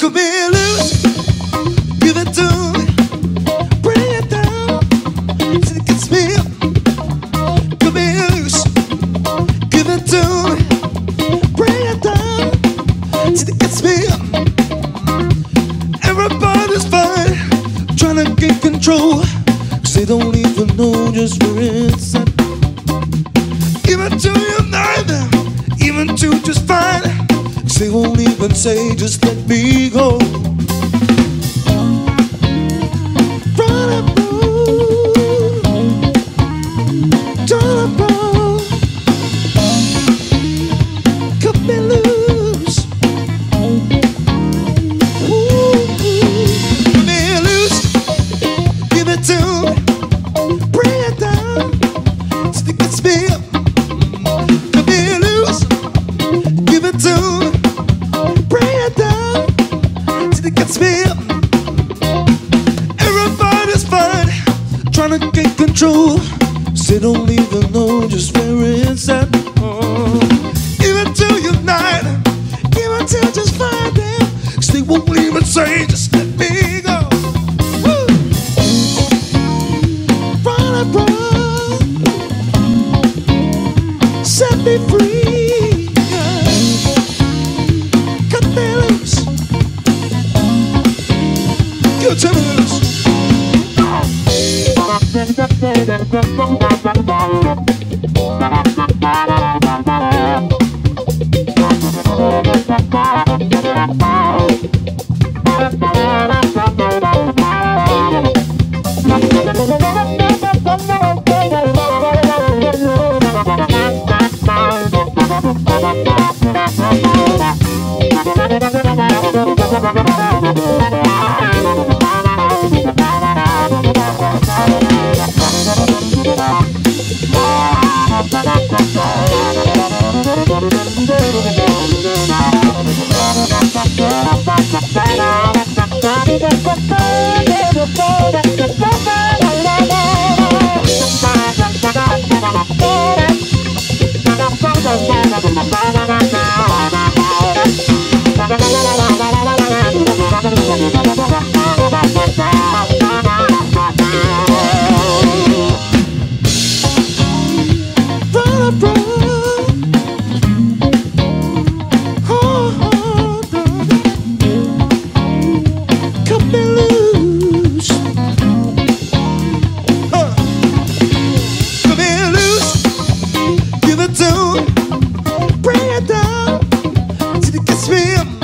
Could be loose, give it to me, bring it down till it gets me up. Could be loose, give it to me, bring it down till it gets me up. Everybody's fine, trying to get control, 'cause they don't even know just where it's at. Even to unite, even to just fine, 'cause they won't even say just let me go. Run up, turn up, cut me loose. Ooh, cut me loose, give it to me, bring it down till it gets me up. Cut me loose, give it to me, bring it down till it gets me up. Everybody's fine, trying to get control, 'cause they don't even know just where it's at. Even to unite, even to just find them, 'cause they won't even say just let me go. Woo! Run up, run, set me free, cut me loose, give it to me loose. Bring it down till it gets me up.